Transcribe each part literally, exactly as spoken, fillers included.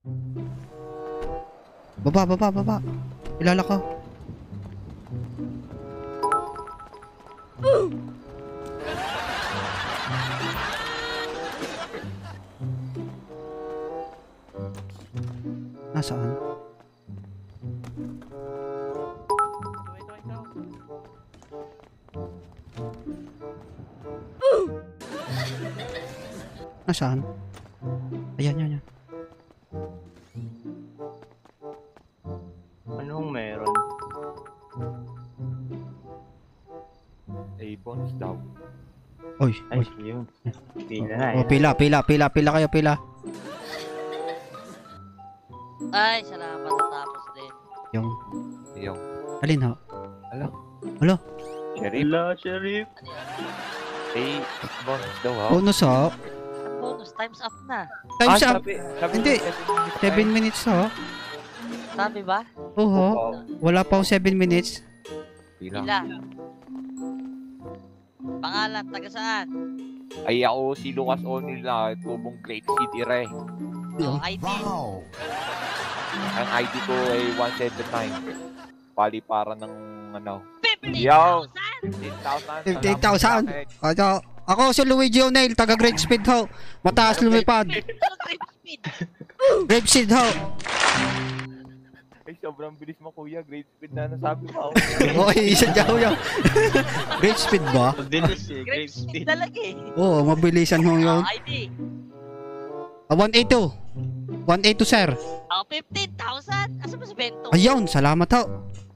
Baba, baba, baba. Kilala ko. Nasaan? Nasaan? Ayan, yan, yan. Anong meron? A-bonus daw. Oy, Ay, oy. yun. Pila na Oh, pila, pila, pila, pila kayo, pila. Ay, salamat natapos din. Yung, Yung. alin ho? Alo. Alo? Sheriff. Hello, Sheriff. A-bonus daw ha. Bonus ho? Bonus, time's up na. Time's Ah, up. sabi, sabi Hindi. seven seven minutes minutes ho? Sabi ba? Oo. Wow. Wala pa ho seven minutes. Pila. Pila. Pangalan, taga saan? Ay ako si Lucas O'Neil na tubong Great City Re. Oh, I D. Ang I D ko ay one seven nine. Pali para ng ano. fifty Yo! thousand! fifteen thousand. fifteen thousand. Ako, ako si Luigi O'Neil, taga Great Speed ho. Mataas lumipad. Ano great speed? Great Speed ho. Ay, sobrang bilis mo kuya. Great speed na nasabi mo. Oy, isa dyan ho yun. Great Speed ba? Mabilis eh, Great great speed speed. talaga eh. Oo, mabilisan ho yun. Oh, I D. Ah, one eighty-two. one eighty-two, sir. Oh, fifteen thousand? Asa ba si Bento? Ayun, salamat ho.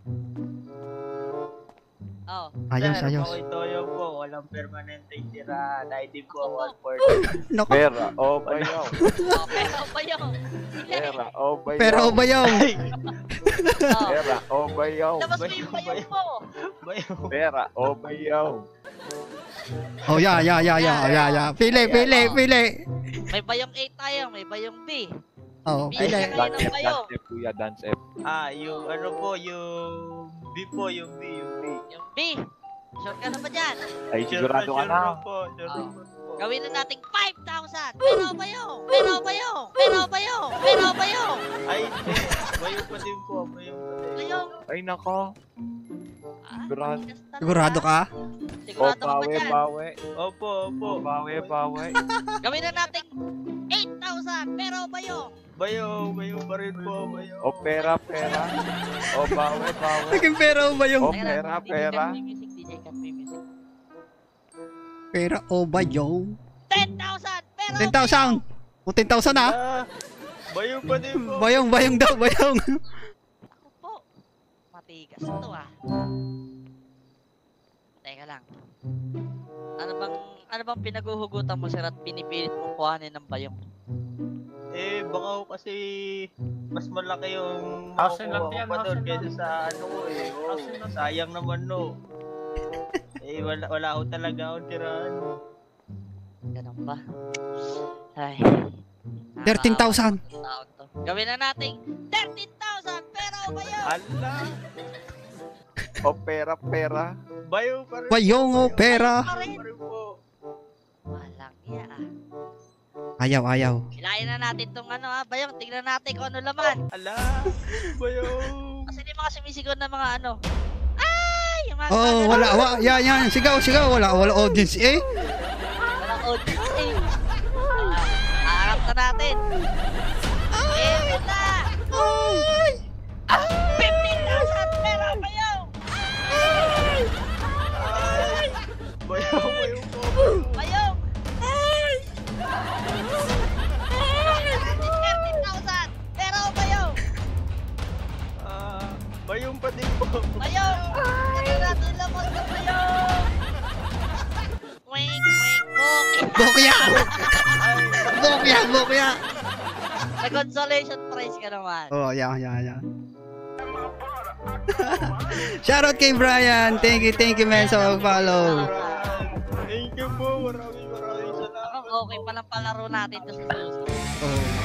Oh. Ayos, Sir, ayos. Makoy Toyo po, walang permanente tira. I D ko one four. Naku. Pera o bayaw. Oh, pero ba yun? Pera o bayaw. Pero ba yun? Oh. Pera o bayaw. Labas mo yung bayong mo. Bayo. Pera o bayaw. Oh, ya, ya, ya, ya, ya, ya. Pili, pili, pili. May bayong A tayo, may bayong B. Oh, Pili pili. ka kayo Dance ng F, bayo. dance F kuya, dance F. Ah, yung ano po, yung B po, yung B, yung B. Yung B. Sure ka na ba dyan? Ay, sigurado ka Sure na. po, sure Oh. po. Gawin na nating five thousand. Pero bayong, pero bayong, pero bayong, pero bayong. Ay, hindi. Bayo pa din po, bayo pa din. Bayong. Ay, nako. Ah, Sigurado. tigas talaga. Sigurado ka? O, Sigurado ka ba bawi, dyan? bawi. Opo, opo. O, bawi, bawi. Gawin na nating eight thousand. Pero bayong. Bayo, bayo pa rin po, bayo. O, pera, pera. O, bawi, bawi. Naging pera ba yung O, pera, pera. D J Cat Music, D J Cat Music. pera o ba yung? ten thousand. Pero ten thousand. O, ten thousand ah. Ah, bayo pa din po. Bayong, bayong daw, bayong. Ako po. Matigas ito ah. Teka lang. Ano bang ano bang pinaguhugutan mo sir at pinipilit mong kuhanin ng bayong? Eh, baka ho kasi mas malaki yung Housing makukuha lang ko yan, pa doon housing kaysa lang. sa ano ko eh. Oh, Housing lang. sayang naman no. Eh, wala, wala ako talaga ako tirahan. Ganun ba? Ay. thirteen thousand. Nakakaawa tong tao to. Gawin na nating thirteen thousand. Pero bayong. Ala, O, pera, pera. bayo pa rin. Bayong o pera. Pa rin. Pa rin po. Walang iya ah. Ayaw, ayaw. Hilahin na natin tong ano ah. Bayong, tignan natin kung ano laman. Ala, bayo. Kasi di mga sumisigaw na mga ano. Ay! Yung mga Oh, ganun. wala, wala. Yan, yan. Sigaw, sigaw. Wala, wala audience eh. Walang audience eh. Ah, harap na natin. Eh, wala. fifteen thousand pero bayong. Ay, bayo, bayo po. Bayong. thirteen thousand pero bayong. Ah, bayong pa din po. Bayong. Ano natin lamot sa bayong. Wink, wink, wink. Bokya. Bokya, bokya. Sa consolation prize ka naman. Oh, yan, yan, yan. Shoutout kay Brian. Thank you, thank you man sa mag-follow. Thank you po. Maraming maraming salamat. Okay palang palaro natin to sa susunod. Oh.